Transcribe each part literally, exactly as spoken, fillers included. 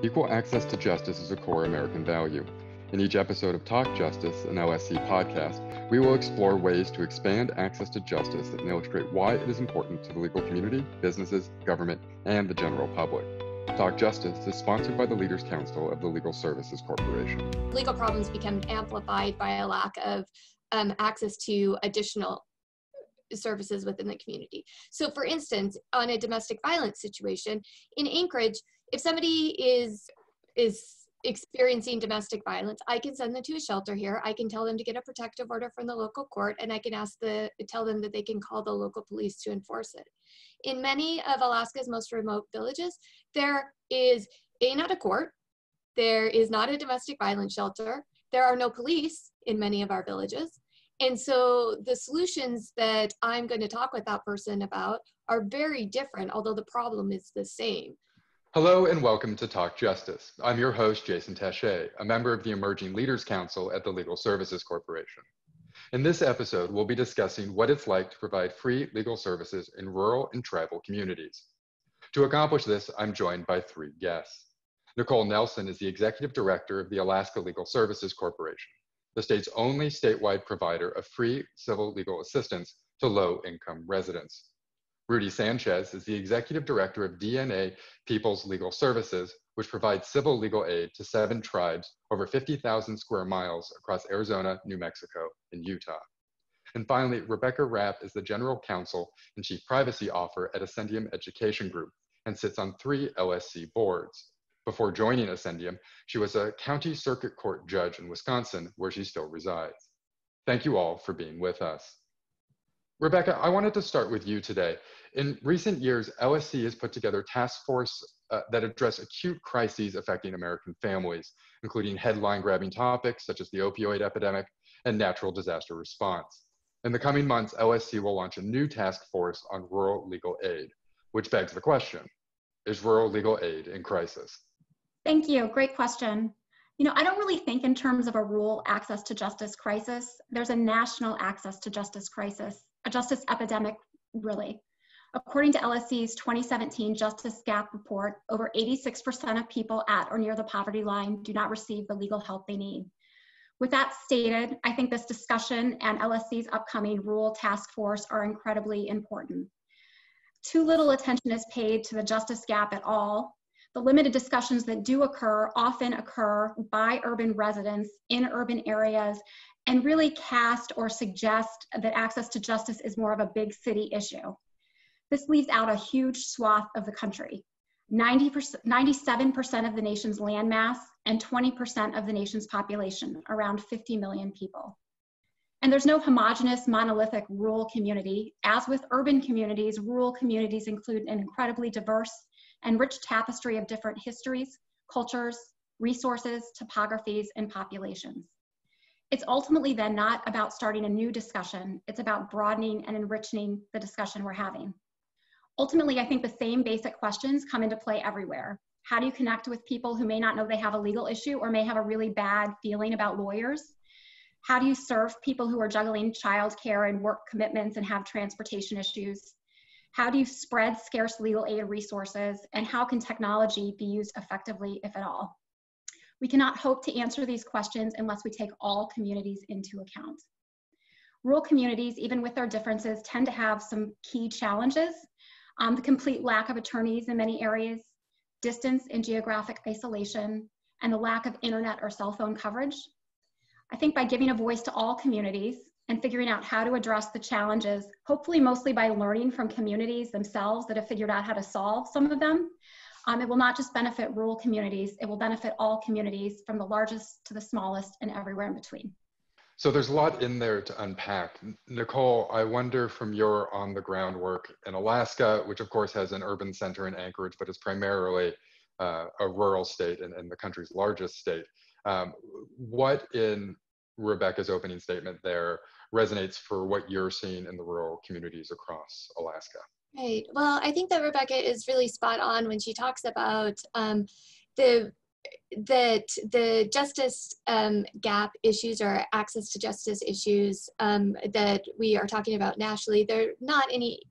Equal access to justice is a core American value. In each episode of Talk Justice, an L S C podcast, we will explore ways to expand access to justice and illustrate why it is important to the legal community, businesses, government, and the general public. Talk Justice is sponsored by the Leaders Council of the Legal Services Corporation. Legal problems become amplified by a lack of um, access to additional services within the community. So for instance, on a domestic violence situation, in Anchorage, if somebody is is experiencing domestic violence, I can send them to a shelter here. I can tell them to get a protective order from the local court, and I can ask the tell them that they can call the local police to enforce it. In many of Alaska's most remote villages, there is A, not a court, there is not a domestic violence shelter, there are no police in many of our villages. And so the solutions that I'm going to talk with that person about are very different, although the problem is the same. Hello and welcome to Talk Justice. I'm your host, Jason Tashea, a member of the Emerging Leaders Council at the Legal Services Corporation. In this episode, we'll be discussing what it's like to provide free legal services in rural and tribal communities. To accomplish this, I'm joined by three guests. Nikole Nelson is the Executive Director of the Alaska Legal Services Corporation, the state's only statewide provider of free civil legal assistance to low-income residents. Rudy Sanchez is the Executive Director of D N A People's Legal Services, which provides civil legal aid to seven tribes over fifty thousand square miles across Arizona, New Mexico, and Utah. And finally, Rebecca Rapp is the General Counsel and Chief Privacy Officer at Ascendium Education Group and sits on three L S C boards. Before joining Ascendium, she was a county circuit court judge in Wisconsin, where she still resides. Thank you all for being with us. Rebecca, I wanted to start with you today. In recent years, L S C has put together task force uh, that address acute crises affecting American families, including headline-grabbing topics such as the opioid epidemic and natural disaster response. In the coming months, L S C will launch a new task force on rural legal aid, which begs the question, is rural legal aid in crisis? Thank you. Great question. You know, I don't really think in terms of a rural access to justice crisis. There's a national access to justice crisis, a justice epidemic, really. According to L S C's twenty seventeen Justice Gap Report, over eighty-six percent of people at or near the poverty line do not receive the legal help they need. With that stated, I think this discussion and L S C's upcoming rural task force are incredibly important. Too little attention is paid to the justice gap at all. The limited discussions that do occur often occur by urban residents in urban areas and really cast or suggest that access to justice is more of a big city issue. This leaves out a huge swath of the country. ninety percent, ninety-seven percent of the nation's landmass and twenty percent of the nation's population, around fifty million people. And there's no homogeneous, monolithic rural community. As with urban communities, rural communities include an incredibly diverse and rich tapestry of different histories, cultures, resources, topographies, and populations. It's ultimately then not about starting a new discussion, it's about broadening and enriching the discussion we're having. Ultimately, I think the same basic questions come into play everywhere. How do you connect with people who may not know they have a legal issue or may have a really bad feeling about lawyers? How do you serve people who are juggling childcare and work commitments and have transportation issues? How do you spread scarce legal aid resources? And how can technology be used effectively, if at all? We cannot hope to answer these questions unless we take all communities into account. Rural communities, even with their differences, tend to have some key challenges. Um, the complete lack of attorneys in many areas, distance and geographic isolation, and the lack of internet or cell phone coverage. I think by giving a voice to all communities and figuring out how to address the challenges, hopefully mostly by learning from communities themselves that have figured out how to solve some of them, um, it will not just benefit rural communities, it will benefit all communities from the largest to the smallest and everywhere in between. So there's a lot in there to unpack. Nikole, I wonder from your on-the-ground work in Alaska, which of course has an urban center in Anchorage, but is primarily uh, a rural state and, and the country's largest state, um, what in Rebecca's opening statement there resonates for what you're seeing in the rural communities across Alaska? Right. Well, I think that Rebecca is really spot on when she talks about um, the that the justice um, gap issues or access to justice issues um, that we are talking about nationally, they're not any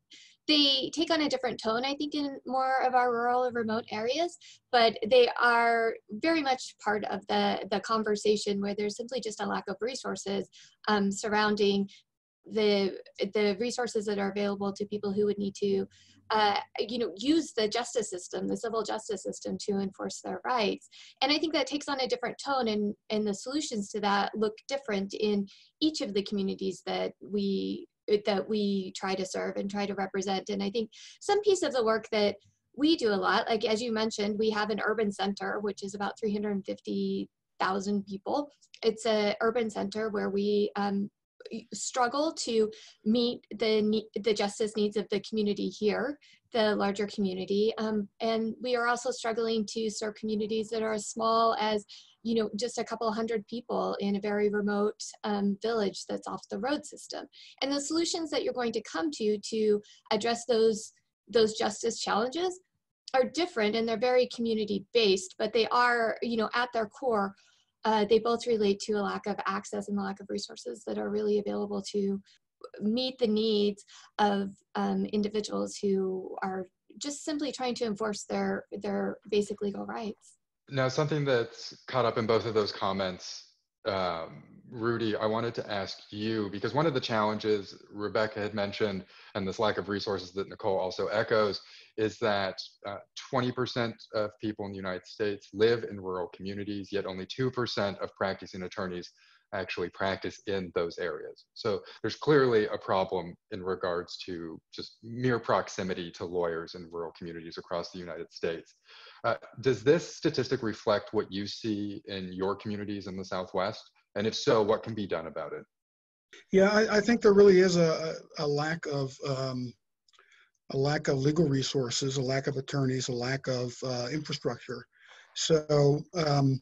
they take on a different tone, I think, in more of our rural or remote areas, but they are very much part of the, the conversation where there's simply just a lack of resources um, surrounding the, the resources that are available to people who would need to uh, you know, use the justice system, the civil justice system, to enforce their rights. And I think that takes on a different tone, and, and the solutions to that look different in each of the communities that we that we try to serve and try to represent. And I think some piece of the work that we do a lot, like as you mentioned, we have an urban center, which is about three hundred fifty thousand people. It's an urban center where we um, struggle to meet the the justice needs of the community here, the larger community. Um, and we are also struggling to serve communities that are as small as, you know, just a couple hundred people in a very remote um, village that's off the road system. And the solutions that you're going to come to to address those, those justice challenges are different, and they're very community based, but they are, you know, at their core, uh, they both relate to a lack of access and the lack of resources that are really available to meet the needs of um, individuals who are just simply trying to enforce their, their basic legal rights. Now, something that's caught up in both of those comments, um, Rudy, I wanted to ask you, because one of the challenges Rebecca had mentioned, and this lack of resources that Nikole also echoes, is that uh, twenty percent of people in the United States live in rural communities, yet only two percent of practicing attorneys actually practice in those areas. So there's clearly a problem in regards to just mere proximity to lawyers in rural communities across the United States. Uh, does this statistic reflect what you see in your communities in the Southwest? And if so, what can be done about it? Yeah, I, I think there really is a, a lack of um, a lack of legal resources, a lack of attorneys, a lack of uh, infrastructure. So, um,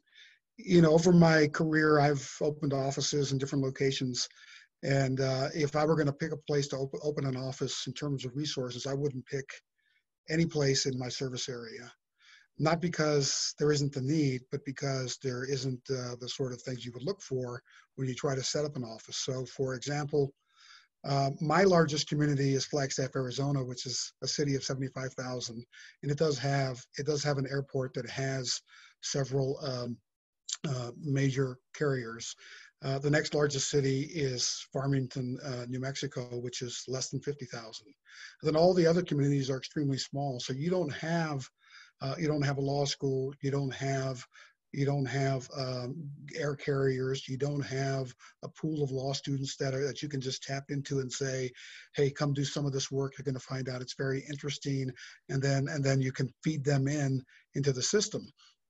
you know, over my career, I've opened offices in different locations. And uh, if I were going to pick a place to op open an office in terms of resources, I wouldn't pick any place in my service area. Not because there isn't the need, but because there isn't uh, the sort of things you would look for when you try to set up an office. So, for example, uh, my largest community is Flagstaff, Arizona, which is a city of seventy-five thousand, and it does have it does have an airport that has several um, uh, major carriers. Uh, the next largest city is Farmington, uh, New Mexico, which is less than fifty thousand. Then all the other communities are extremely small, so you don't have uh, you don't have a law school, you don't have you don't have um, air carriers, you don't have a pool of law students that are that you can just tap into and say, hey, come do some of this work. You're going to find out it's very interesting, and then and then you can feed them in into the system.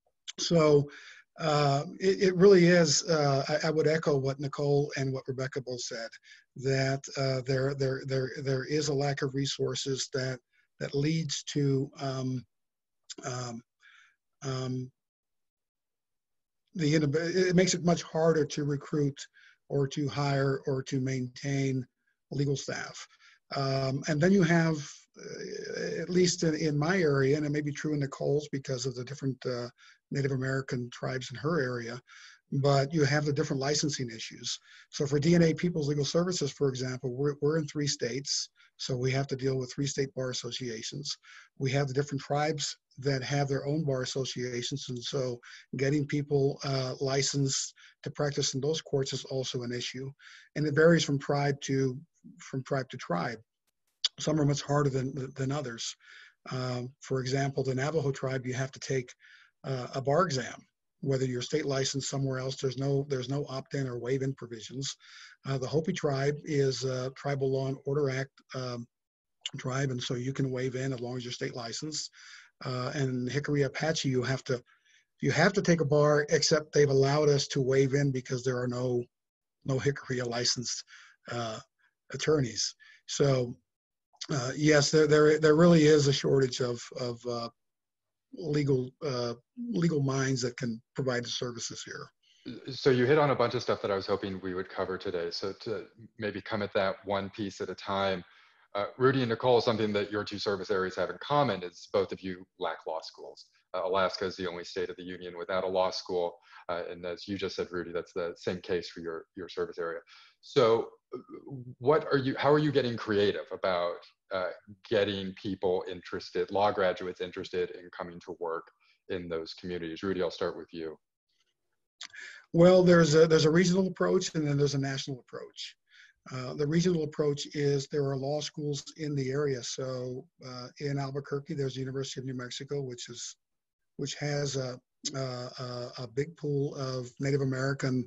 So. Uh, it, it really is, uh, I, I would echo what Nikole and what Rebecca both said, that uh, there, there, there, there is a lack of resources that, that leads to um, um, um, the, it makes it much harder to recruit or to hire or to maintain legal staff. Um, and then you have, uh, at least in, in my area, and it may be true in Nikole's because of the different uh, Native American tribes in her area, but you have the different licensing issues. So for D N A People's Legal Services, for example, we're, we're in three states, so we have to deal with three state bar associations. We have the different tribes that have their own bar associations, and so getting people uh, licensed to practice in those courts is also an issue. And it varies from tribe to from tribe to tribe. Some are much harder than, than others. Um, for example, the Navajo tribe, you have to take uh, a bar exam, whether you're state licensed somewhere else. There's no, there's no opt-in or waive-in provisions. Uh, the Hopi tribe is a Tribal Law and Order Act um, tribe, and so you can waive in as long as you're state licensed. Uh, and Hickory Apache, you have to, you have to take a bar, except they've allowed us to waive in because there are no, no Hickory licensed uh, attorneys. So uh, yes, there, there there really is a shortage of of uh, legal uh, legal minds that can provide the services here. So you hit on a bunch of stuff that I was hoping we would cover today. So to maybe come at that one piece at a time, uh, Rudy and Nikole, something that your two service areas have in common is both of you lack law schools. Uh, Alaska is the only state of the union without a law school, uh, and as you just said, Rudy, that's the same case for your your service area. So what are you, how are you getting creative about uh, getting people interested, law graduates interested in coming to work in those communities? Rudy, I'll start with you. Well, there's a, there's a regional approach, and then there's a national approach. Uh, the regional approach is there are law schools in the area. So uh, in Albuquerque, there's the University of New Mexico, which is which has a, a, a big pool of Native American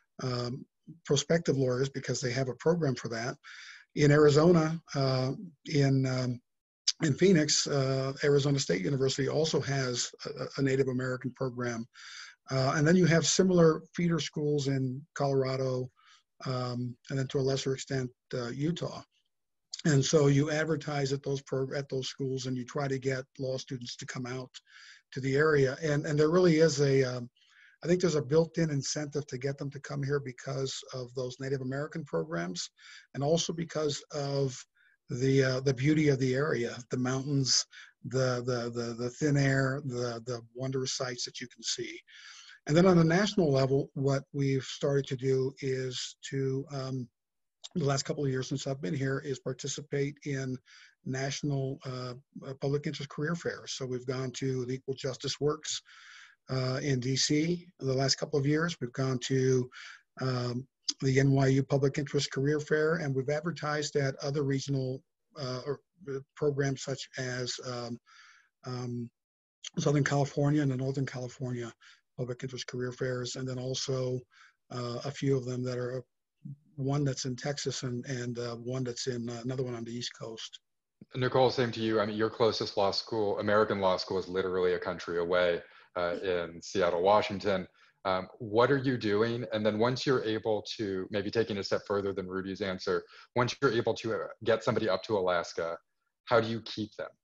um, prospective lawyers because they have a program for that. In Arizona, uh, in um, in Phoenix, uh, Arizona State University also has a, a Native American program. Uh, and then you have similar feeder schools in Colorado, um, and then to a lesser extent, uh, Utah. And so you advertise at those pro at those schools, and you try to get law students to come out to the area. And and there really is a, um, I think there's a built-in incentive to get them to come here because of those Native American programs, and also because of the uh, the beauty of the area, the mountains, the the the the thin air, the the wondrous sights that you can see. And then on a national level, what we've started to do is to, um, the last couple of years since I've been here, is participate in national uh, public interest career fairs. So we've gone to the Equal Justice Works uh, in D C the last couple of years. We've gone to um, the N Y U Public Interest Career Fair, and we've advertised at other regional uh, or programs such as um, um, Southern California and the Northern California Public Interest Career Fairs, and then also uh, a few of them that are, one that's in Texas and, and uh, one that's in uh, another one on the East Coast. Nikole, same to you. I mean, your closest law school, American law school, is literally a country away uh, in Seattle, Washington. Um, what are you doing? And then once you're able to, maybe taking a step further than Rudy's answer, once you're able to get somebody up to Alaska, how do you keep them?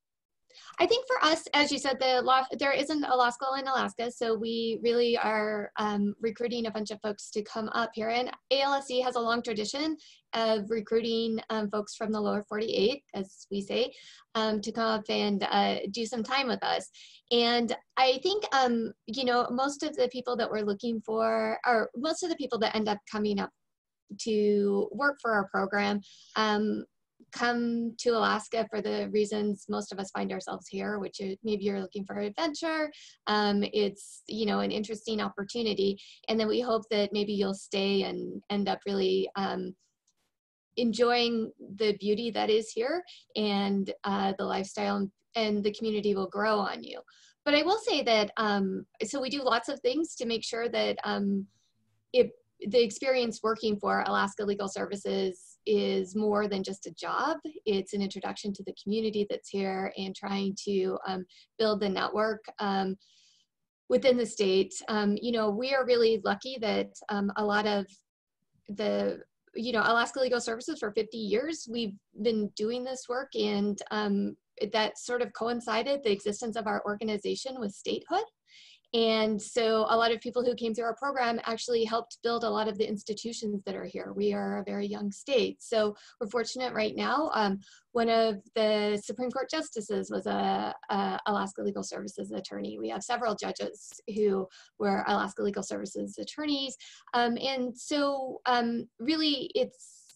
I think for us, as you said, the law, there isn't a law school in Alaska, so we really are um, recruiting a bunch of folks to come up here. And A L S C has a long tradition of recruiting um, folks from the lower forty-eight, as we say, um, to come up and uh, do some time with us. And I think, um, you know, most of the people that we're looking for, or most of the people that end up coming up to work for our program, um, come to Alaska for the reasons most of us find ourselves here, which is maybe you're looking for adventure. Um, it's, you know, an interesting opportunity. And then we hope that maybe you'll stay and end up really um, enjoying the beauty that is here, and uh, the lifestyle and, and the community will grow on you. But I will say that, um, so we do lots of things to make sure that um, it, the experience working for Alaska Legal Services is more than just a job. It's an introduction to the community that's here and trying to um, build the network um, within the state. Um, you know, we are really lucky that um, a lot of the, you know, Alaska Legal Services for fifty years, we've been doing this work, and um, that sort of coincided the existence of our organization with statehood. And so a lot of people who came through our program actually helped build a lot of the institutions that are here. We are a very young state. So we're fortunate right now. Um, one of the Supreme Court justices was a, a Alaska Legal Services attorney. We have several judges who were Alaska Legal Services attorneys. Um, and so um, really it's,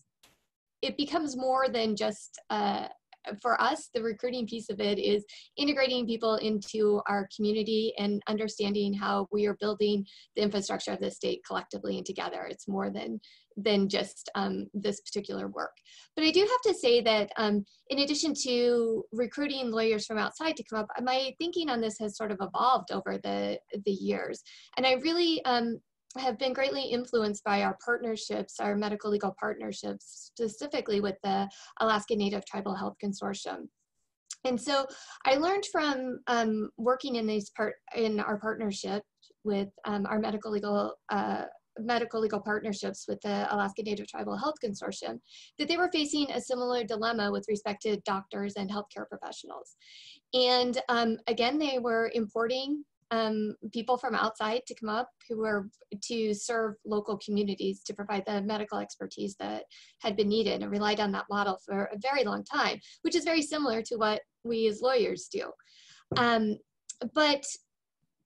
it becomes more than just uh, for us, the recruiting piece of it is integrating people into our community and understanding how we are building the infrastructure of the state collectively and together. It's more than, than just um, this particular work. But I do have to say that um, in addition to recruiting lawyers from outside to come up, my thinking on this has sort of evolved over the, the years. And I really, um, have been greatly influenced by our partnerships, our medical legal partnerships, specifically with the Alaska Native Tribal Health Consortium. And so I learned from um, working in these part in our partnership with um, our medical legal uh, medical legal partnerships with the Alaska Native Tribal Health Consortium, that they were facing a similar dilemma with respect to doctors and healthcare professionals. And um, again, they were importing Um, people from outside to come up who were to serve local communities to provide the medical expertise that had been needed, and relied on that model for a very long time, which is very similar to what we as lawyers do. Um, but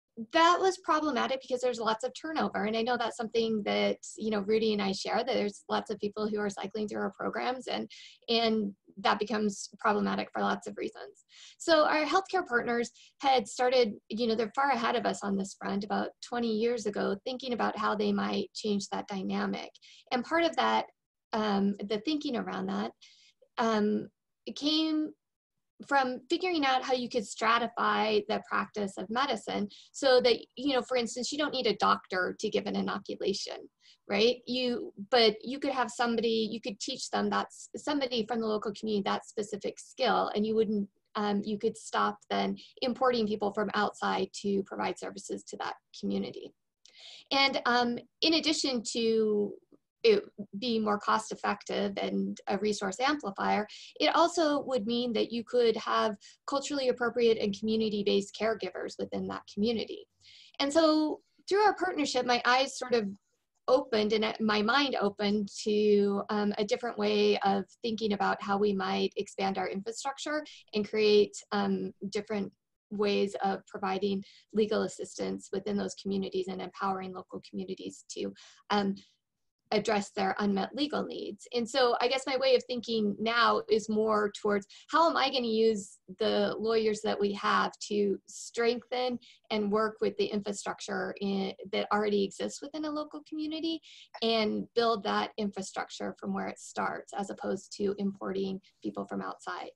that was problematic because there's lots of turnover. And I know that's something that, you know, Rudy and I share, that there's lots of people who are cycling through our programs, and, and that becomes problematic for lots of reasons. So our healthcare partners had started, you know, they're far ahead of us on this front about twenty years ago, thinking about how they might change that dynamic. And part of that, um, the thinking around that, um, it came from figuring out how you could stratify the practice of medicine so that, you know, for instance, you don't need a doctor to give an inoculation, right? You, but you could have somebody, you could teach them that's somebody from the local community, that specific skill, and you wouldn't, um, you could stop then importing people from outside to provide services to that community. And um, in addition to it being more cost effective and a resource amplifier, it also would mean that you could have culturally appropriate and community-based caregivers within that community. And so through our partnership, my eyes sort of opened and my mind opened to um, a different way of thinking about how we might expand our infrastructure and create um, different ways of providing legal assistance within those communities and empowering local communities to um, address their unmet legal needs. And so I guess my way of thinking now is more towards how am I going to use the lawyers that we have to strengthen and work with the infrastructure in, that already exists within a local community and build that infrastructure from where it starts, as opposed to importing people from outside.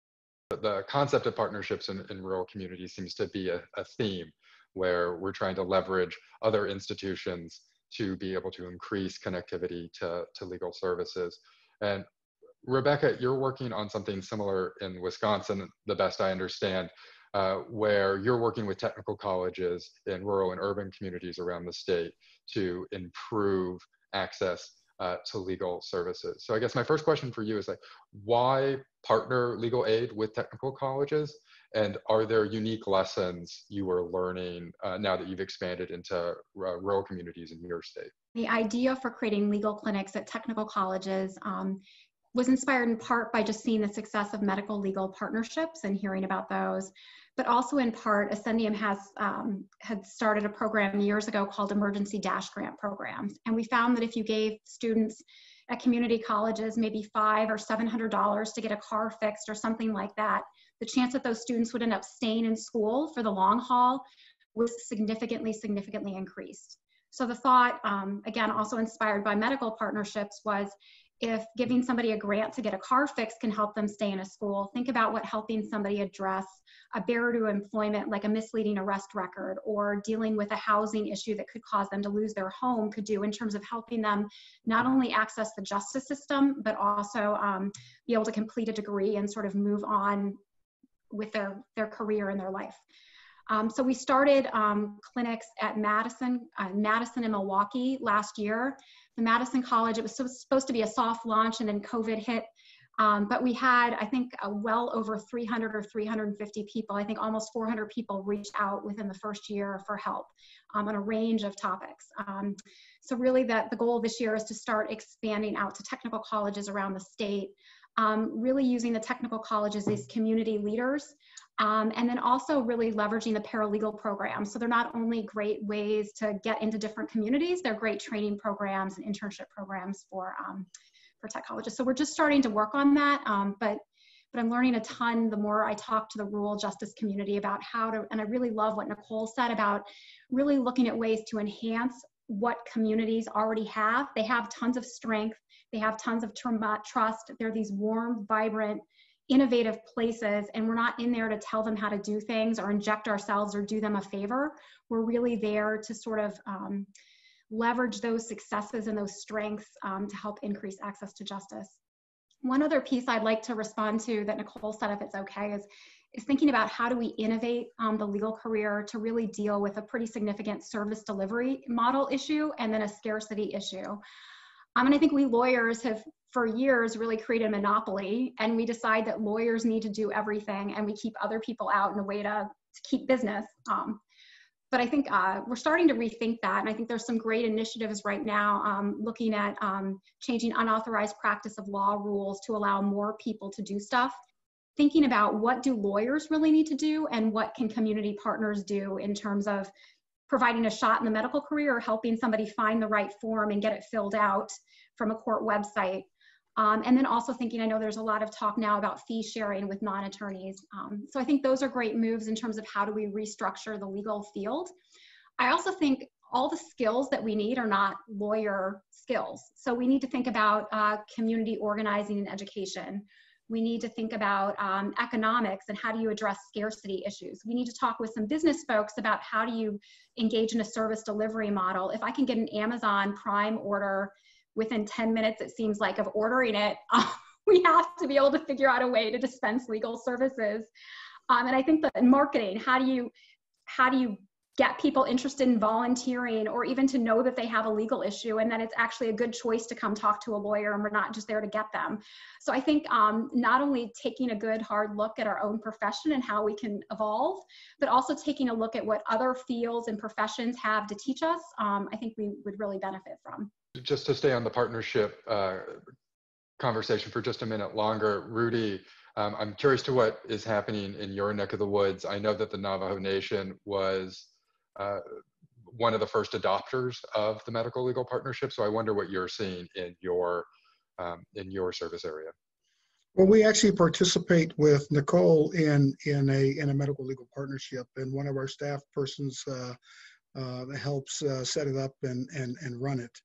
The concept of partnerships in, in rural communities seems to be a, a theme where we're trying to leverage other institutions to be able to increase connectivity to, to legal services. And Rebecca, you're working on something similar in Wisconsin, the best I understand, uh, where you're working with technical colleges in rural and urban communities around the state to improve access uh, to legal services. So I guess my first question for you is like, why partner legal aid with technical colleges? And are there unique lessons you are learning uh, now that you've expanded into uh, rural communities in your state? The idea for creating legal clinics at technical colleges um, was inspired in part by just seeing the success of medical legal partnerships and hearing about those, but also in part, Ascendium has um, had started a program years ago called Emergency Dash Grant Programs. And we found that if you gave students at community colleges maybe five or seven hundred dollars to get a car fixed or something like that, the chance that those students would end up staying in school for the long haul was significantly, significantly increased. So the thought, um, again, also inspired by medical partnerships, was if giving somebody a grant to get a car fixed can help them stay in a school, think about what helping somebody address a barrier to employment like a misleading arrest record or dealing with a housing issue that could cause them to lose their home could do in terms of helping them not only access the justice system, but also um, be able to complete a degree and sort of move on with their, their career and their life. Um, so we started um, clinics at Madison, uh, Madison and Milwaukee last year. The Madison College, it was so, supposed to be a soft launch and then COVID hit. Um, but we had, I think, uh, well over three hundred or three hundred fifty people. I think almost four hundred people reached out within the first year for help um, on a range of topics. Um, so really that the goal this year is to start expanding out to technical colleges around the state, um, really using the technical colleges as community leaders. Um, and then also really leveraging the paralegal programs. So they're not only great ways to get into different communities, they're great training programs and internship programs for, um, for tech colleges. So we're just starting to work on that, um, but, but I'm learning a ton the more I talk to the rural justice community about how to, and I really love what Nikole said about really looking at ways to enhance what communities already have. They have tons of strength, they have tons of trust, they're these warm, vibrant, innovative places, and we're not in there to tell them how to do things or inject ourselves or do them a favor. We're really there to sort of um, leverage those successes and those strengths um, to help increase access to justice. One other piece I'd like to respond to that Nikole said, if it's okay, is, is thinking about how do we innovate um, the legal career to really deal with a pretty significant service delivery model issue and then a scarcity issue. Um, and I think we lawyers have for years really created a monopoly, and we decide that lawyers need to do everything and we keep other people out in a way to, to keep business. Um, but I think uh, we're starting to rethink that, and I think there's some great initiatives right now um, looking at um, changing unauthorized practice of law rules to allow more people to do stuff. thinking about what do lawyers really need to do and what can community partners do in terms of providing a shot in the medical career or helping somebody find the right form and get it filled out from a court website. Um, and then also thinking, I know there's a lot of talk now about fee sharing with non-attorneys. Um, so I think those are great moves in terms of how do we restructure the legal field. I also think all the skills that we need are not lawyer skills. So we need to think about uh, community organizing and education. We need to think about um, economics and how do you address scarcity issues. We need to talk with some business folks about how do you engage in a service delivery model. If I can get an Amazon Prime order within ten minutes, it seems like, of ordering it, uh, we have to be able to figure out a way to dispense legal services. Um, and I think that in marketing, how do you, how do you get people interested in volunteering or even to know that they have a legal issue and that it's actually a good choice to come talk to a lawyer and we're not just there to get them. So I think um, not only taking a good hard look at our own profession and how we can evolve, but also taking a look at what other fields and professions have to teach us, um, I think we would really benefit from. Just to stay on the partnership uh, conversation for just a minute longer, Rudy, um, I'm curious to what is happening in your neck of the woods. I know that the Navajo Nation was uh, one of the first adopters of the medical legal partnership. So I wonder what you're seeing in your um, in your service area. Well, we actually participate with Nikole in in a in a medical legal partnership, and one of our staff persons uh, uh, helps uh, set it up and and and run it.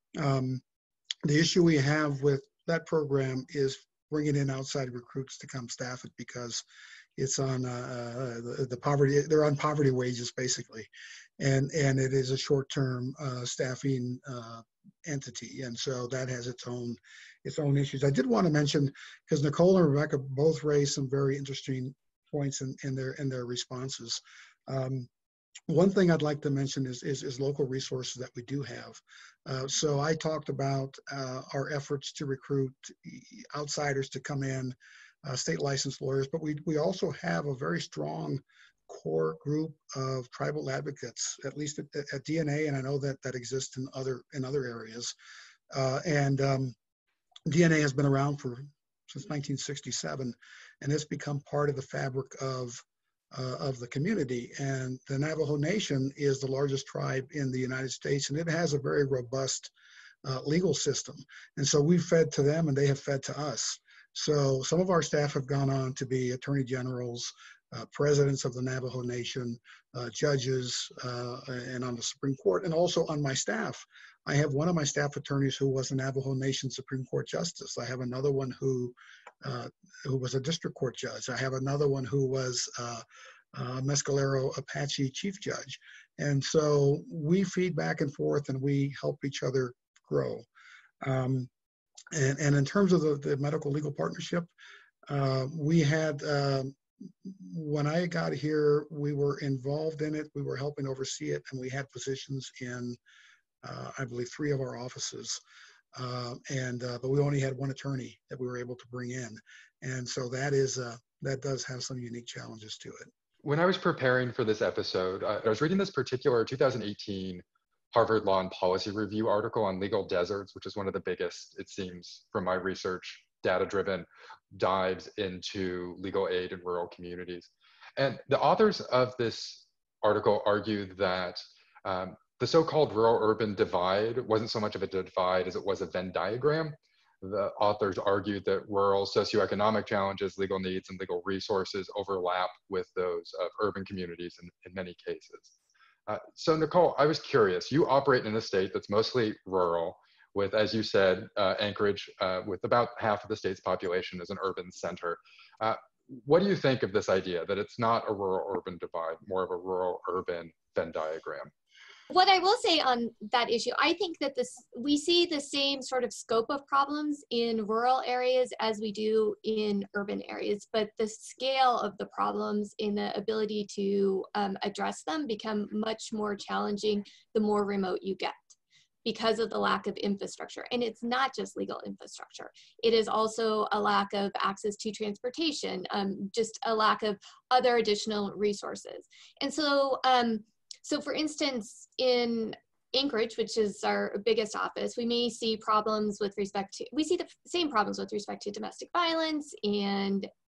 Um, the issue we have with that program is bringing in outside recruits to come staff it because it's on uh, the, the poverty, they're on poverty wages basically. And, and it is a short-term uh, staffing uh, entity. And so that has its own, its own issues. I did want to mention, because Nikole and Rebecca both raised some very interesting points in, in, their, in their responses. Um, One thing I'd like to mention is, is, is local resources that we do have. Uh, so I talked about uh, our efforts to recruit outsiders to come in, uh, state licensed lawyers, but we, we also have a very strong core group of tribal advocates, at least at, at D N A, and I know that that exists in other, in other areas. Uh, and um, D N A has been around for since nineteen sixty-seven, and it's become part of the fabric of Uh, of the community. And the Navajo Nation is the largest tribe in the United States, and it has a very robust uh, legal system. And so we've fed to them and they have fed to us. So some of our staff have gone on to be attorney generals, uh, presidents of the Navajo Nation, uh, judges, uh, and on the Supreme Court, and also on my staff. I have one of my staff attorneys who was a Navajo Nation Supreme Court justice. I have another one who uh, who was a district court judge. I have another one who was uh, uh, Mescalero Apache chief judge. And so we feed back and forth and we help each other grow. Um, and, and in terms of the, the medical legal partnership, uh, we had, uh, when I got here, we were involved in it. We were helping oversee it, and we had positions in Uh, I believe three of our offices, uh, and uh, but we only had one attorney that we were able to bring in, and so that is uh, that does have some unique challenges to it. When I was preparing for this episode, uh, I was reading this particular two thousand eighteen Harvard Law and Policy Review article on legal deserts, which is one of the biggest, it seems, from my research, data-driven dives into legal aid in rural communities. And the authors of this article argued that um, the so-called rural-urban divide wasn't so much of a divide as it was a Venn diagram. The authors argued that rural socioeconomic challenges, legal needs, and legal resources overlap with those of urban communities in, in many cases. Uh, so Nikole, I was curious, you operate in a state that's mostly rural with, as you said, uh, Anchorage, uh, with about half of the state's population as an urban center. Uh, what do you think of this idea that it's not a rural-urban divide, more of a rural-urban Venn diagram? What I will say on that issue, I think that this we see the same sort of scope of problems in rural areas as we do in urban areas, but the scale of the problems in the ability to um, address them become much more challenging the more remote you get because of the lack of infrastructure. And it's not just legal infrastructure. It is also a lack of access to transportation, um, just a lack of other additional resources. And so, um, So for instance, in Anchorage, which is our biggest office, we may see problems with respect to, we see the same problems with respect to domestic violence and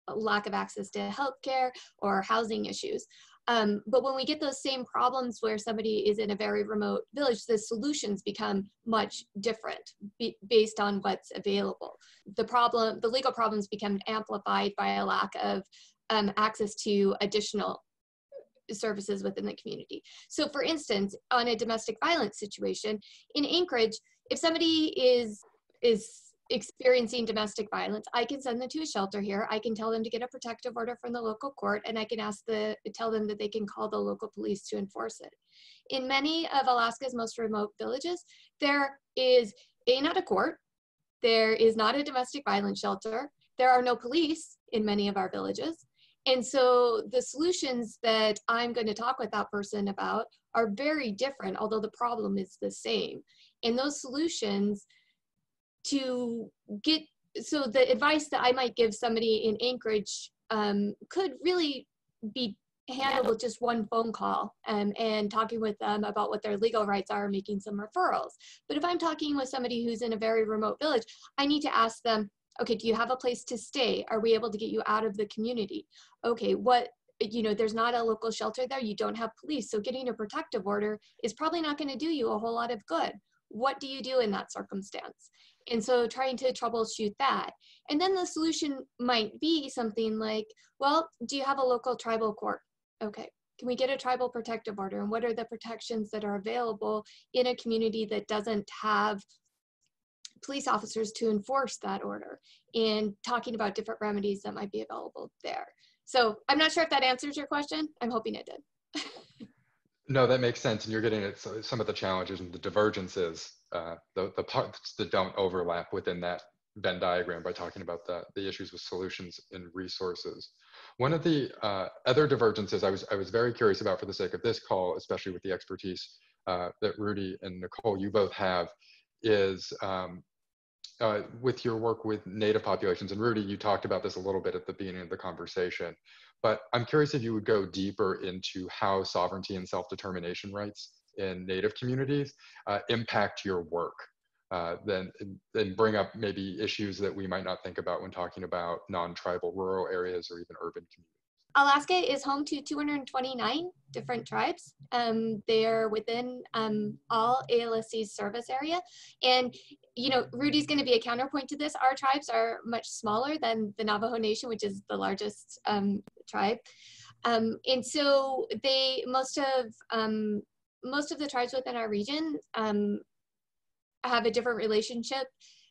lack of access to healthcare or housing issues. Um, but when we get those same problems where somebody is in a very remote village, the solutions become much different be, based on what's available. The problem, the legal problems become amplified by a lack of um, access to additional services within the community. So for instance, on a domestic violence situation, in Anchorage, if somebody is, is experiencing domestic violence, I can send them to a shelter here. I can tell them to get a protective order from the local court, and I can ask the, tell them that they can call the local police to enforce it. In many of Alaska's most remote villages, there is A, not a court, there is not a domestic violence shelter, there are no police in many of our villages. And so the solutions that I'm going to talk with that person about are very different, although the problem is the same. And those solutions to get, so the advice that I might give somebody in Anchorage um, could really be handled with just one phone call um, and talking with them about what their legal rights are, making some referrals. But if I'm talking with somebody who's in a very remote village, I need to ask them, okay, do you have a place to stay? Are we able to get you out of the community? Okay, what, you know, there's not a local shelter there, you don't have police, so getting a protective order is probably not going to do you a whole lot of good. What do you do in that circumstance? And so trying to troubleshoot that. And then the solution might be something like, well, do you have a local tribal court? Okay, can we get a tribal protective order? And what are the protections that are available in a community that doesn't have police officers to enforce that order, and talking about different remedies that might be available there. So I'm not sure if that answers your question. I'm hoping it did. No, that makes sense. And you're getting at some of the challenges and the divergences, uh, the, the parts that don't overlap within that Venn diagram by talking about the, the issues with solutions and resources. One of the uh, other divergences I was, I was very curious about for the sake of this call, especially with the expertise uh, that Rudy and Nikole, you both have, is um, Uh, with your work with Native populations. And Rudy, you talked about this a little bit at the beginning of the conversation, but I'm curious if you would go deeper into how sovereignty and self-determination rights in Native communities uh, impact your work, uh, then and bring up maybe issues that we might not think about when talking about non-tribal rural areas or even urban communities. Alaska is home to two hundred twenty-nine different tribes. Um, they're within um, all A L S C's service area. And, you know, Rudy's going to be a counterpoint to this. Our tribes are much smaller than the Navajo Nation, which is the largest um, tribe. Um, and so they, most of, um, most of the tribes within our region um, have a different relationship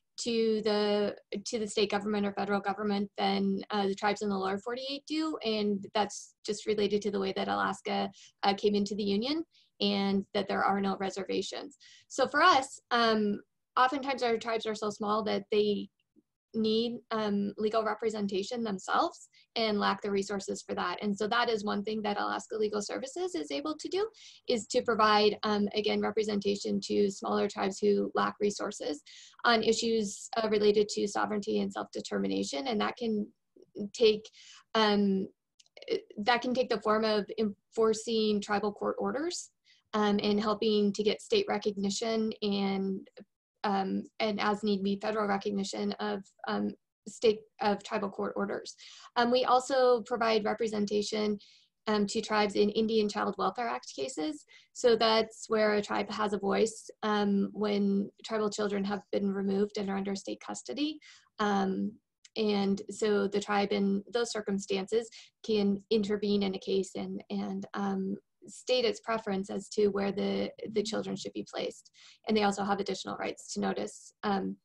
to the to the state government or federal government than uh, the tribes in the lower forty-eight do, and that's just related to the way that Alaska uh, came into the Union and that there are no reservations. So for us, um, oftentimes our tribes are so small that they need um, legal representation themselves and lack the resources for that. And so that is one thing that Alaska Legal Services is able to do, is to provide, um, again, representation to smaller tribes who lack resources on issues uh, related to sovereignty and self-determination. And that can take, um, that can take the form of enforcing tribal court orders um, and helping to get state recognition and Um, and as need be federal recognition of um, state of tribal court orders. Um, we also provide representation um, to tribes in Indian Child Welfare Act cases. So that's where a tribe has a voice um, when tribal children have been removed and are under state custody. Um, and so the tribe in those circumstances can intervene in a case and, and um, state its preference as to where the, the children should be placed. And they also have additional rights to notice. Um,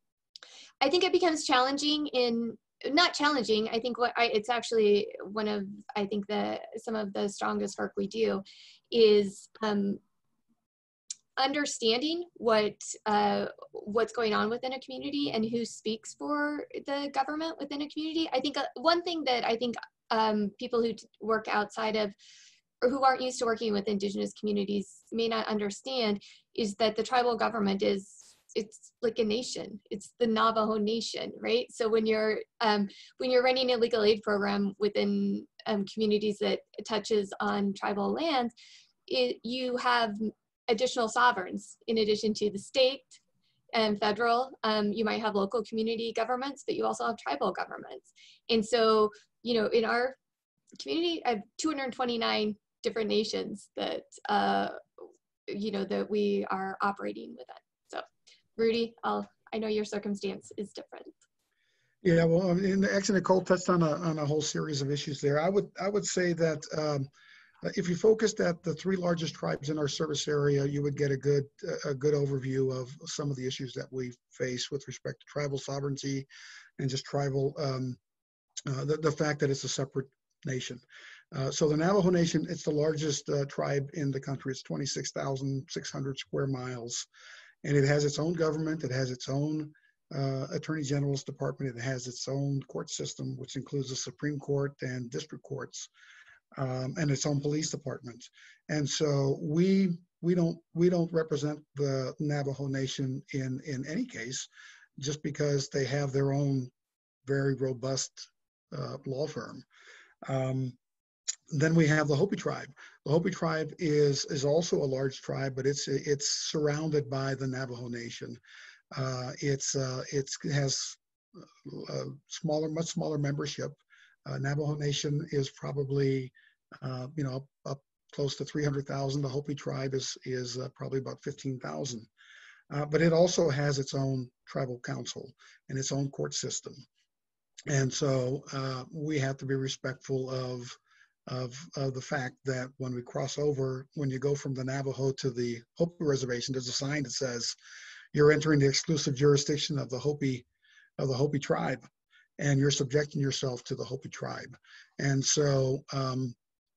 I think it becomes challenging in, not challenging, I think what I, it's actually one of, I think the, some of the strongest work we do is um, understanding what, uh, what's going on within a community and who speaks for the government within a community. I think uh, one thing that I think um, people who work outside of or who aren't used to working with Indigenous communities may not understand is that the tribal government is, it's like a nation. It's the Navajo Nation, right? So when you're um, when you're running a legal aid program within um, communities that touches on tribal lands, it, you have additional sovereigns in addition to the state and federal. Um, you might have local community governments, but you also have tribal governments. And so, you know, in our community, I have two hundred twenty-nine different nations that, uh, you know, that we are operating within. So, Rudy, I'll, I know your circumstance is different. Yeah, well, and actually Nikole touched on a, on a whole series of issues there. I would, I would say that um, if you focused at the three largest tribes in our service area, you would get a good, a good overview of some of the issues that we face with respect to tribal sovereignty and just tribal, um, uh, the, the fact that it's a separate nation. Uh, so the Navajo Nation, it's the largest uh, tribe in the country. It's twenty-six thousand six hundred square miles, and it has its own government. It has its own uh, Attorney General's department. It has its own court system, which includes the Supreme Court and district courts, um, and its own police department. And so we we don't we don't represent the Navajo Nation in in any case, just because they have their own very robust uh, law firm. Um, then we have the Hopi tribe. The Hopi tribe is is also a large tribe, but it's it's surrounded by the Navajo Nation. Uh, it's uh, it's it has a smaller, much smaller membership. Uh, Navajo Nation is probably uh, you know up, up close to three hundred thousand. The Hopi tribe is is uh, probably about fifteen thousand. Uh, but it also has its own tribal council and its own court system. And so uh, we have to be respectful of, of, of the fact that when we cross over, when you go from the Navajo to the Hopi reservation, there's a sign that says you're entering the exclusive jurisdiction of the Hopi, of the Hopi tribe, and you're subjecting yourself to the Hopi tribe. And so um,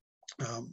um,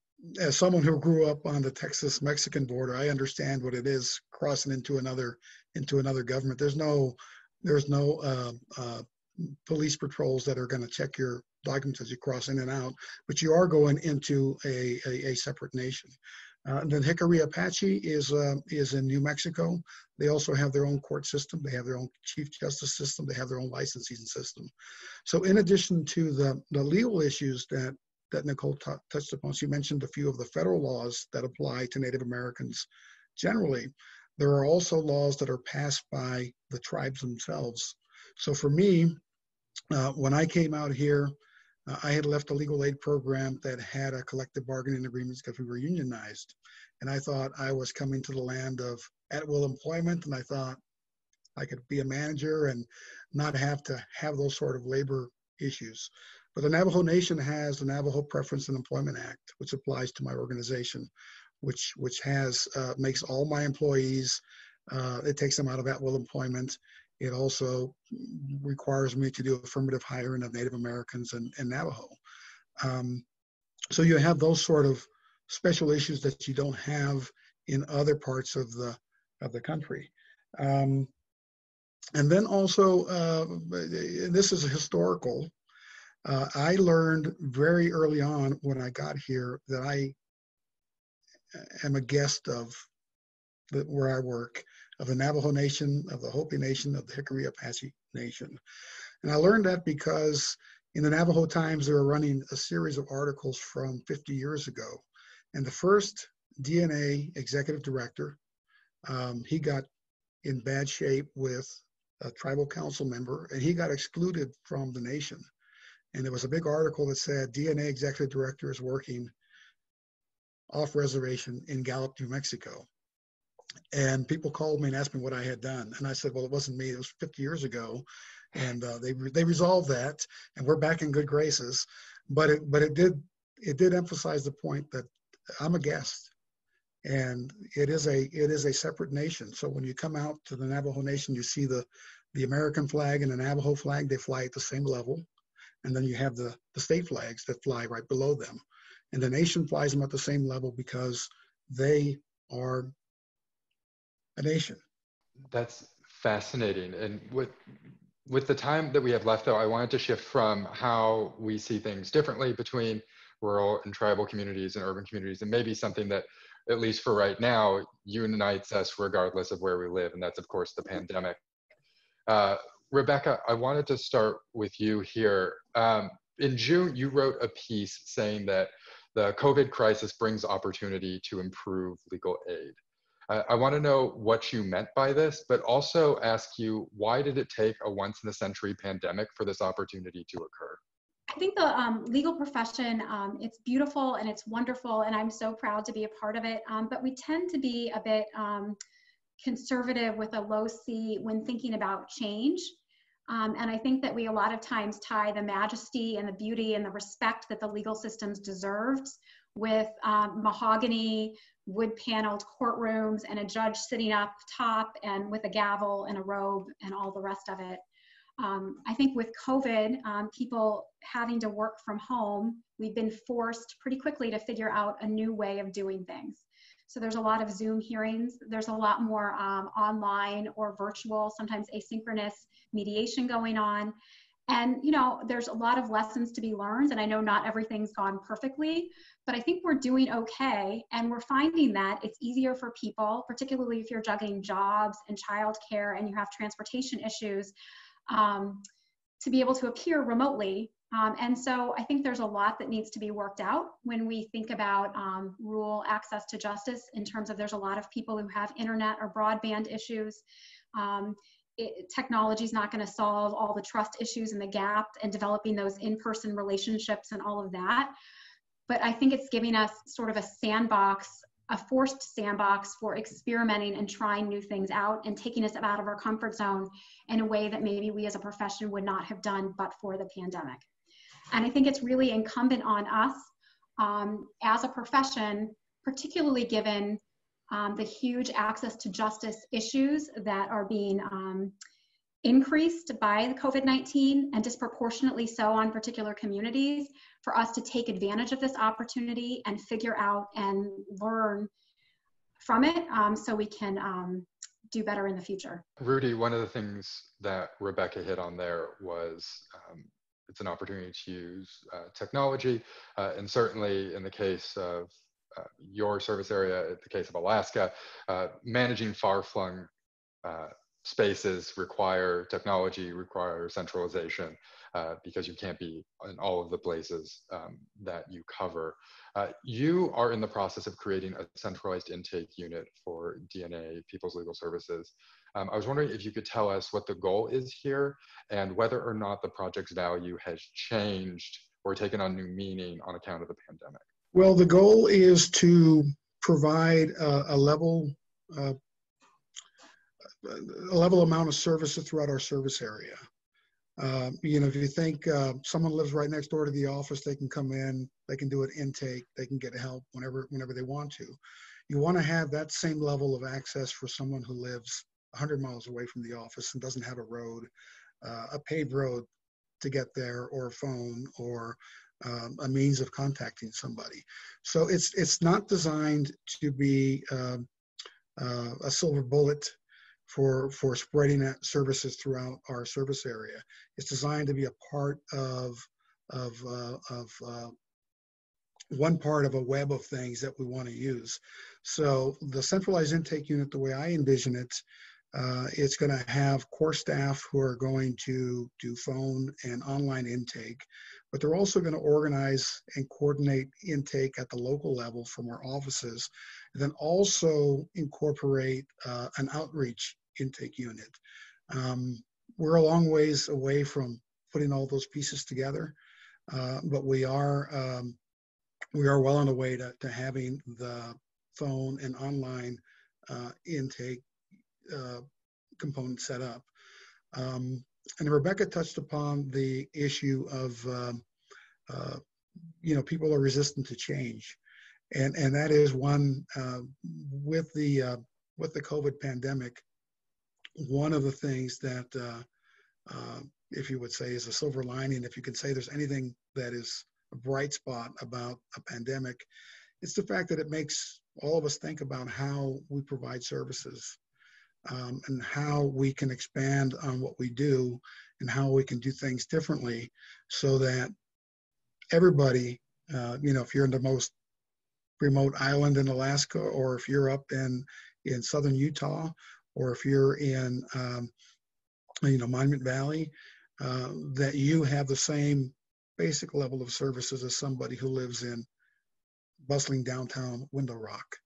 as someone who grew up on the Texas-Mexican border, I understand what it is crossing into another, into another government. There's no, there's no uh, uh, police patrols that are going to check your documents as you cross in and out, but you are going into a, a, a separate nation. Uh, the Hickory Apache is uh, is in New Mexico. They also have their own court system. They have their own chief justice system. They have their own licensing system. So in addition to the, the legal issues that, that Nikole t- touched upon, she mentioned a few of the federal laws that apply to Native Americans generally. There are also laws that are passed by the tribes themselves. So for me, uh, when I came out here, uh, I had left a legal aid program that had a collective bargaining agreements because we were unionized. And I thought I was coming to the land of at-will employment, and I thought I could be a manager and not have to have those sort of labor issues. But the Navajo Nation has the Navajo Preference and Employment Act, which applies to my organization, which, which has, uh, makes all my employees, uh, it takes them out of at-will employment. It also requires me to do affirmative hiring of Native Americans and, and Navajo. Um, so you have those sort of special issues that you don't have in other parts of the, of the country. Um, and then also, uh, this is historical. Uh, I learned very early on when I got here that I am a guest of the, where I work, of the Navajo Nation, of the Hopi Nation, of the Hickory Apache Nation. And I learned that because in the Navajo Times, they were running a series of articles from fifty years ago. And the first D N A executive director, um, he got in bad shape with a tribal council member, and he got excluded from the nation. And there was a big article that said D N A executive director is working off reservation in Gallup, New Mexico. And people called me and asked me what I had done. And I said, well, it wasn't me, it was fifty years ago. And uh, they they resolved that, and we're back in good graces. But it but it did it did emphasize the point that I'm a guest, and it is a it is a separate nation. So when you come out to the Navajo Nation, you see the the American flag and the Navajo flag, they fly at the same level. And then you have the, the state flags that fly right below them. And the nation flies them at the same level because they are a nation. That's fascinating. And with with the time that we have left, though, I wanted to shift from how we see things differently between rural and tribal communities and urban communities, and maybe something that, at least for right now, unites us regardless of where we live, and that's, of course, the pandemic. Uh, Rebecca, I wanted to start with you here. Um, in June, you wrote a piece saying that the COVID crisis brings opportunity to improve legal aid. Uh, I want to know what you meant by this, but also ask you, why did it take a once-in-a-century pandemic for this opportunity to occur? I think the um, legal profession, um, it's beautiful and it's wonderful, and I'm so proud to be a part of it, um, but we tend to be a bit um, conservative with a low C when thinking about change. Um, and I think that we a lot of times tie the majesty and the beauty and the respect that the legal systems deserved with um, mahogany, wood-paneled courtrooms and a judge sitting up top and with a gavel and a robe and all the rest of it. Um, I think with COVID, um, people having to work from home, we've been forced pretty quickly to figure out a new way of doing things. So there's a lot of Zoom hearings. There's a lot more um, online or virtual, sometimes asynchronous mediation going on. And, you know, there's a lot of lessons to be learned. And I know not everything's gone perfectly, but I think we're doing okay. And we're finding that it's easier for people, particularly if you're juggling jobs and childcare and you have transportation issues, um, to be able to appear remotely. Um, and so I think there's a lot that needs to be worked out when we think about um, rural access to justice, in terms of there's a lot of people who have internet or broadband issues. Um, it, technology is not going to solve all the trust issues and the gap and developing those in-person relationships and all of that. But I think it's giving us sort of a sandbox, a forced sandbox for experimenting and trying new things out and taking us out of our comfort zone in a way that maybe we as a profession would not have done but for the pandemic. And I think it's really incumbent on us um, as a profession, particularly given um, the huge access to justice issues that are being um, increased by the COVID nineteen and disproportionately so on particular communities, for us to take advantage of this opportunity and figure out and learn from it um, so we can um, do better in the future. Rudy, one of the things that Rebecca hit on there was um, it's an opportunity to use uh, technology, uh, and certainly in the case of uh, your service area, in the case of Alaska, uh, managing far-flung uh, spaces require technology, require centralization, uh, because you can't be in all of the places um, that you cover. Uh, you are in the process of creating a centralized intake unit for D N A, People's Legal Services. Um, I was wondering if you could tell us what the goal is here and whether or not the project's value has changed or taken on new meaning on account of the pandemic. Well, the goal is to provide uh, a level uh, a level amount of services throughout our service area. Um, you know, if you think uh, someone lives right next door to the office, they can come in, they can do an intake, they can get help whenever, whenever they want to. You want to have that same level of access for someone who lives one hundred miles away from the office and doesn't have a road, uh, a paved road to get there, or a phone, or um, a means of contacting somebody. So it's, it's not designed to be um, uh, a silver bullet for, for spreading out services throughout our service area. It's designed to be a part of, of, uh, of uh, one part of a web of things that we want to use. So the centralized intake unit, the way I envision it, uh, it's going to have core staff who are going to do phone and online intake, but they're also going to organize and coordinate intake at the local level from our offices, and then also incorporate uh, an outreach intake unit. Um, we're a long ways away from putting all those pieces together, uh, but we are um, we are well on the way to, to having the phone and online uh, intake uh, component set up. Um, and Rebecca touched upon the issue of um, uh, you know, people are resistant to change, and and that is one uh, with the uh, with the COVID pandemic. One of the things that, uh, uh, if you would say, is a silver lining, if you could say there's anything that is a bright spot about a pandemic, it's the fact that it makes all of us think about how we provide services, um, and how we can expand on what we do and how we can do things differently, so that everybody, uh, you know, if you're in the most remote island in Alaska, or if you're up in, in southern Utah, or if you're in, um, you know, Monument Valley, uh, that you have the same basic level of services as somebody who lives in bustling downtown Window Rock.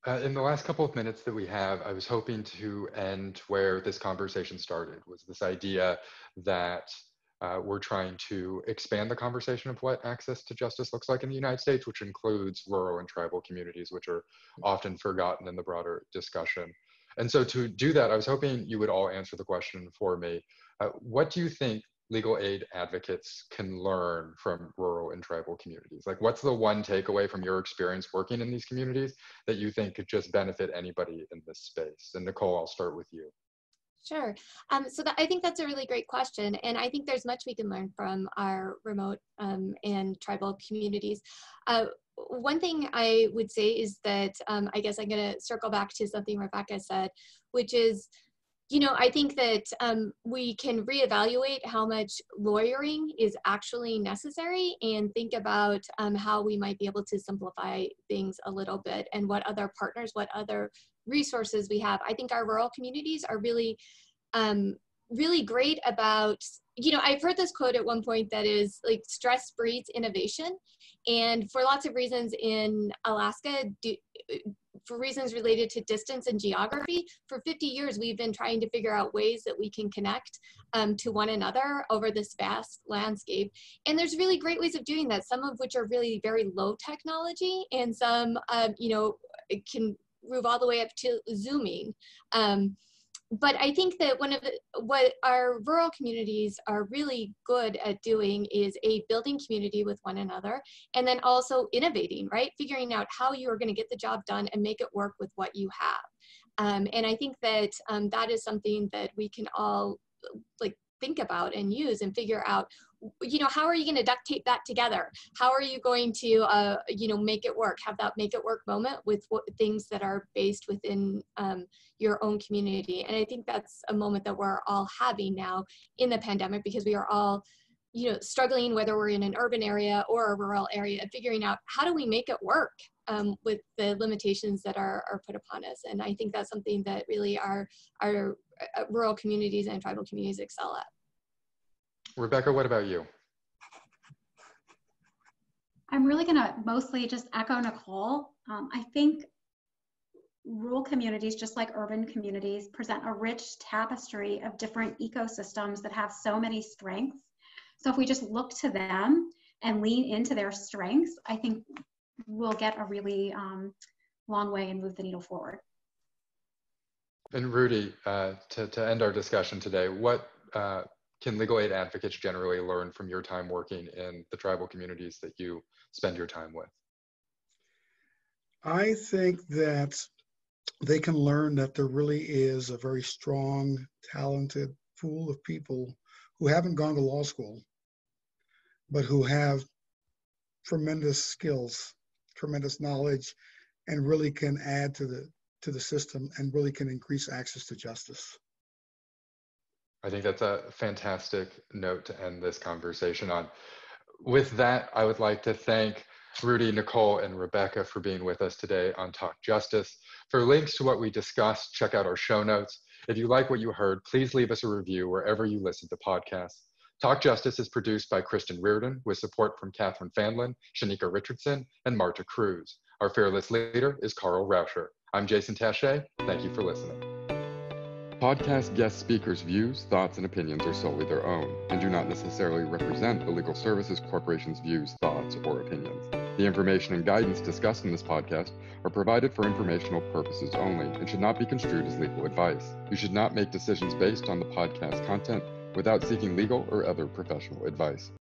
Uh, in the last couple of minutes that we have, I was hoping to end where this conversation started, was this idea that uh, we're trying to expand the conversation of what access to justice looks like in the United States, which includes rural and tribal communities, which are often forgotten in the broader discussion. And so to do that, I was hoping you would all answer the question for me. Uh, what do you think legal aid advocates can learn from rural and tribal communities? Like, what's the one takeaway from your experience working in these communities that you think could just benefit anybody in this space? And Nikole, I'll start with you. Sure. Um, so that, I think that's a really great question. And I think there's much we can learn from our remote um, and tribal communities. Uh, one thing I would say is that um, I guess I'm going to circle back to something Rebecca said, which is, you know, I think that um, we can reevaluate how much lawyering is actually necessary and think about um, how we might be able to simplify things a little bit and what other partners, what other resources we have. I think our rural communities are really, um, really great about, you know, I've heard this quote at one point that is like, stress breeds innovation. And for lots of reasons in Alaska, do, for reasons related to distance and geography, for fifty years, we've been trying to figure out ways that we can connect um, to one another over this vast landscape. And there's really great ways of doing that, some of which are really very low technology, and some, um, you know, can move all the way up to Zooming. Um, But I think that one of the, what our rural communities are really good at doing is a building community with one another, and then also innovating, right? Figuring out how you are going to get the job done and make it work with what you have. Um, and I think that um, that is something that we can all like think about and use and figure out, you know, how are you going to duct tape that together? How are you going to, uh, you know, make it work, have that make it work moment with what, things that are based within um, your own community. And I think that's a moment that we're all having now in the pandemic, because we are all, you know, struggling, whether we're in an urban area or a rural area, figuring out how do we make it work um, with the limitations that are, are put upon us. And I think that's something that really our, our uh, rural communities and tribal communities excel at. Rebecca, what about you? I'm really going to mostly just echo Nikole. Um, I think rural communities, just like urban communities, present a rich tapestry of different ecosystems that have so many strengths. So if we just look to them and lean into their strengths, I think we'll get a really um, long way and move the needle forward. And Rudy, uh, to, to end our discussion today, what uh, can legal aid advocates generally learn from your time working in the tribal communities that you spend your time with? I think that they can learn that there really is a very strong, talented pool of people who haven't gone to law school, but who have tremendous skills, tremendous knowledge, and really can add to the to the system and really can increase access to justice. I think that's a fantastic note to end this conversation on. With that, I would like to thank Rudy, Nikole, and Rebecca for being with us today on Talk Justice. For links to what we discussed, check out our show notes. If you like what you heard, please leave us a review wherever you listen to podcasts. Talk Justice is produced by Kristen Reardon with support from Catherine Fanlin, Shanika Richardson, and Marta Cruz. Our fearless leader is Carl Rauscher. I'm Jason Tashea. Thank you for listening. Podcast guest speakers' views, thoughts, and opinions are solely their own and do not necessarily represent the Legal Services Corporation's views, thoughts, or opinions. The information and guidance discussed in this podcast are provided for informational purposes only and should not be construed as legal advice. You should not make decisions based on the podcast content without seeking legal or other professional advice.